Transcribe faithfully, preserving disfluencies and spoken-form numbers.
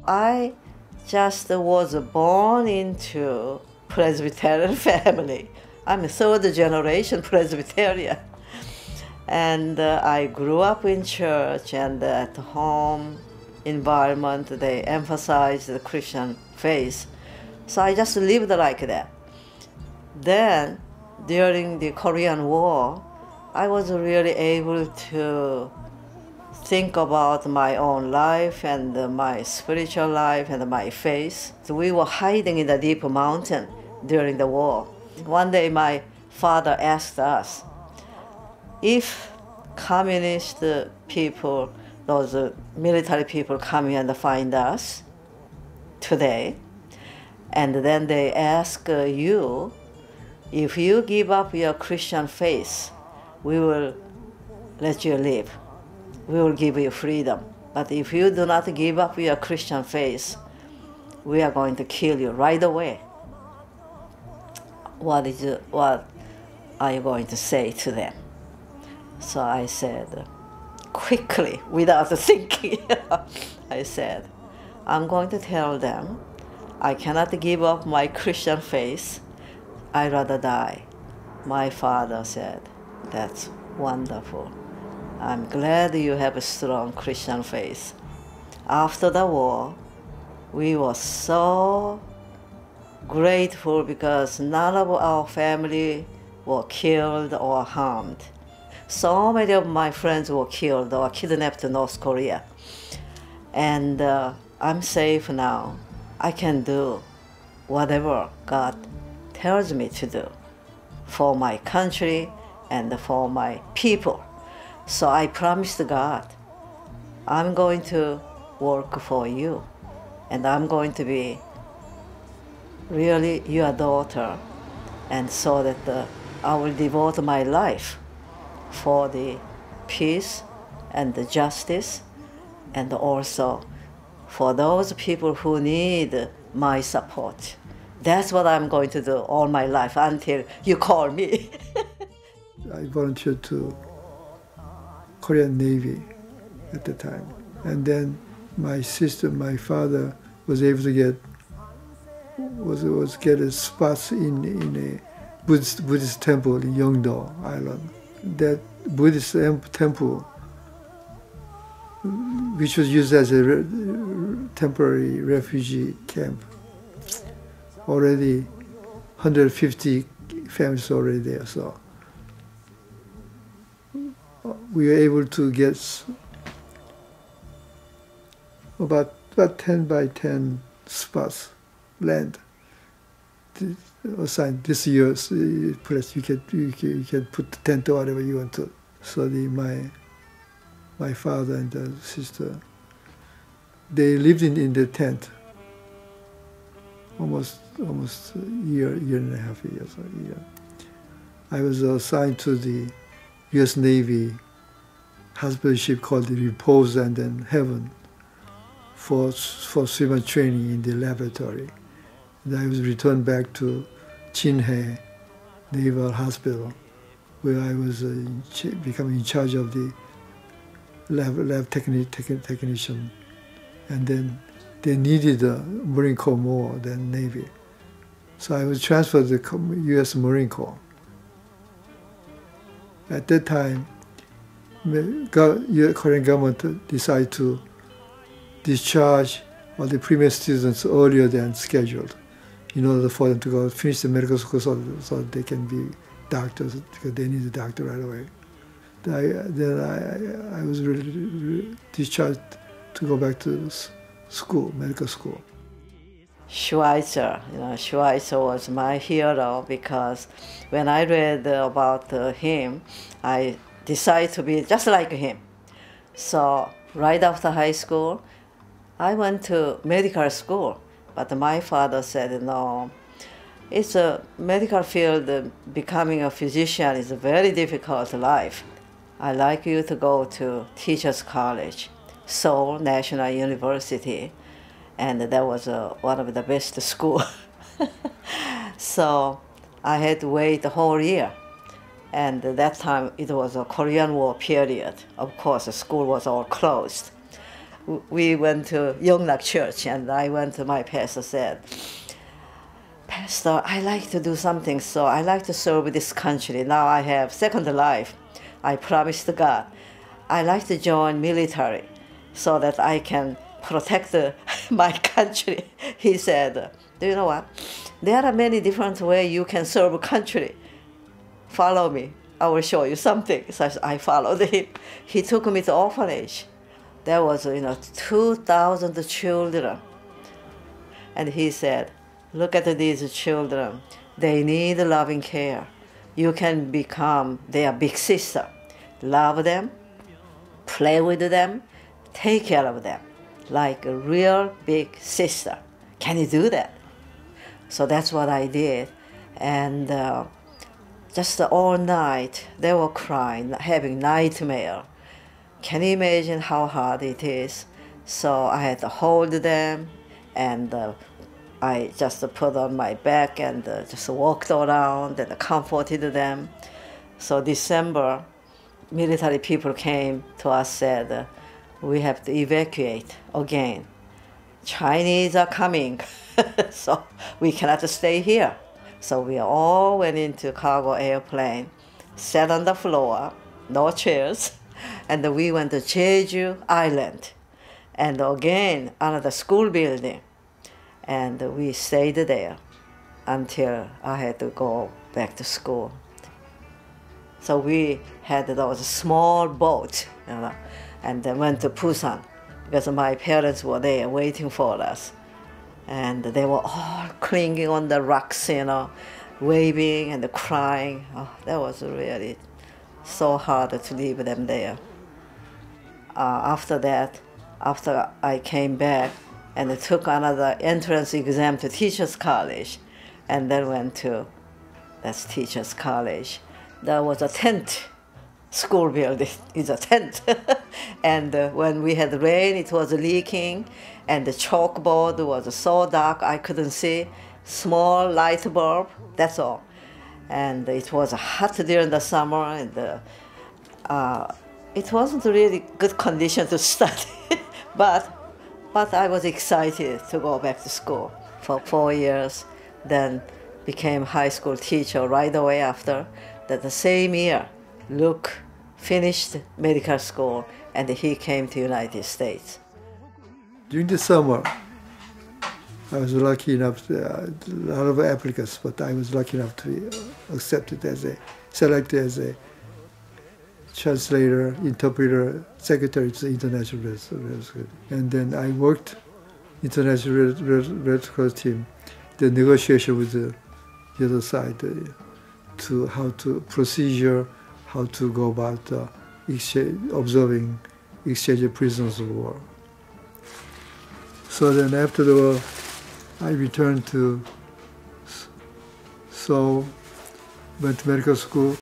I just was born into Presbyterian family. I'm a third generation Presbyterian. And uh, I grew up in church, and at home environment they emphasized the Christian faith. So I just lived like that. Then, during the Korean War, I was really able to think about my own life and uh, my spiritual life and my faith. So we were hiding in the deep mountain during the war. One day my father asked us, if communist people, those uh, military people come here and find us today, and then they ask uh, you, if you give up your Christian faith, we will let you live. We will give you freedom. But if you do not give up your Christian faith, we are going to kill you right away. What is what are you going to say to them? So I said, quickly, without thinking, I said, I'm going to tell them I cannot give up my Christian faith. I'd rather die. My father said, that's wonderful. I'm glad you have a strong Christian faith. After the war, we were so grateful because none of our family were killed or harmed. So many of my friends were killed or kidnapped in North Korea. And uh, I'm safe now. I can do whatever God tells me to do for my country and for my people. So I promised God, I'm going to work for you, and I'm going to be really your daughter, and so that uh, I will devote my life for the peace and the justice, and also for those people who need my support. That's what I'm going to do all my life until you call me. I volunteered to Korean Navy at the time. And then my sister, my father was able to get was was get a spot in in a Buddhist Buddhist temple in Yeongdo Island. That Buddhist temple, which was used as a re temporary refugee camp, already one hundred fifty families already there. So we were able to get about about ten by ten spots, land assigned this year's place. You can, you can you can put the tent or whatever you want to. So the my my father and the sister, they lived in, in the tent almost almost a year year and a half years a year. I was assigned to the U S Navy hospital ship called the Repose and then Heaven for for swimmer training in the laboratory. And I was returned back to Jinhae Naval Hospital, where I was uh, in becoming in charge of the lab, lab techni techni technician. And then they needed the Marine Corps more than Navy. So I was transferred to the U S Marine Corps. At that time, the Korean government decided to discharge all the premier students earlier than scheduled in order for them to go finish the medical school so, so they can be doctors, because they need a doctor right away. I, then I, I was really, really discharged to go back to school, medical school. Schweitzer, you know, Schweitzer was my hero because when I read about uh, him, I decided to be just like him. So right after high school, I went to medical school, but my father said, no, it's a medical field, uh, becoming a physician is a very difficult life. I'd like you to go to Teachers College, Seoul National University, and that was uh, one of the best schools. So I had to wait the whole year. And at that time, it was a Korean War period. Of course, the school was all closed. we went to Yongnak Church, and I went to my pastor, said, Pastor, I like to do something, so I like to serve this country. Now I have second life. I promised God, I like to join military so that I can protect uh, my country. He said, do you know what? There are many different ways you can serve a country. Follow me. I will show you something. So I followed him. He took me to orphanage. There was, you know, two thousand children. And he said, look at these children. They need loving care. You can become their big sister. Love them, play with them, take care of them like a real big sister. Can you do that? So that's what I did. And uh, just all night, they were crying, having nightmare. Can you imagine how hard it is? So I had to hold them, and uh, I just put on my back and uh, just walked around and comforted them. So December, military people came to us, said, uh, we have to evacuate again. Chinese are coming, so we cannot stay here. So we all went into cargo airplane, sat on the floor, no chairs, and we went to Jeju Island, and again another school building, and we stayed there until I had to go back to school. So we had those small boats, you know, and then went to Busan because my parents were there waiting for us. And they were all clinging on the rocks, you know, waving and crying. Oh, that was really so hard to leave them there. Uh, after that, after I came back and took another entrance exam to Teachers College, and then went to that's Teachers College. There was a tent, school building is a tent. And uh, when we had rain, it was leaking, and the chalkboard was so dark I couldn't see. Small light bulb, that's all. And it was hot during the summer, and uh, uh, it wasn't really good condition to study. but, but I was excited to go back to school for four years, then became high school teacher right away after. That the same year, Luke finished medical school, and he came to United States. During the summer, I was lucky enough, to, uh, a lot of applicants, but I was lucky enough to be accepted as a, selected as a translator, interpreter, secretary to the International Red Cross. And then I worked International Red, Red, Red Cross team, the negotiation with the, the other side, uh, to how to procedure, how to go about uh, exchange, observing exchange of prisoners of war. So then after the war, I returned to Seoul, went to medical school,